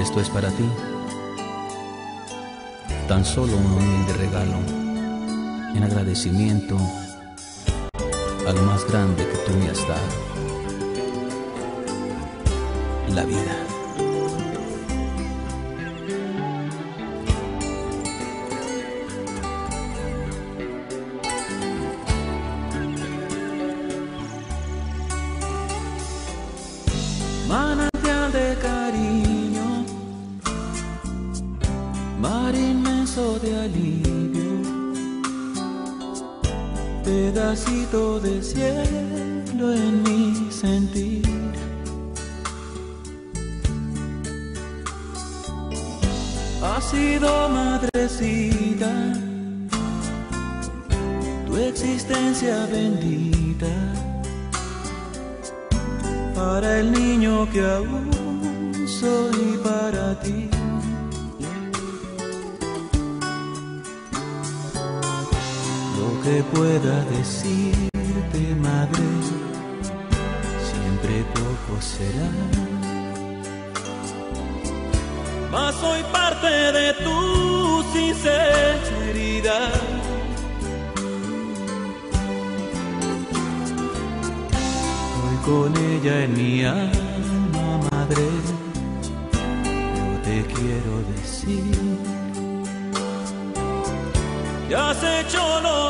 Esto es para ti, tan solo un humilde regalo en agradecimiento a lo más grande que tú me has dado, la vida. Manantial de cariño, mar inmenso de alivio, pedacito de cielo en mi sentir. Has sido madrecita, tu existencia bendita, para el niño que aún soy para ti. Lo que pueda decirte, madre, siempre poco será, mas soy parte de tu sinceridad. Con ella en mi alma, madre, yo te quiero decir, ya has hecho lo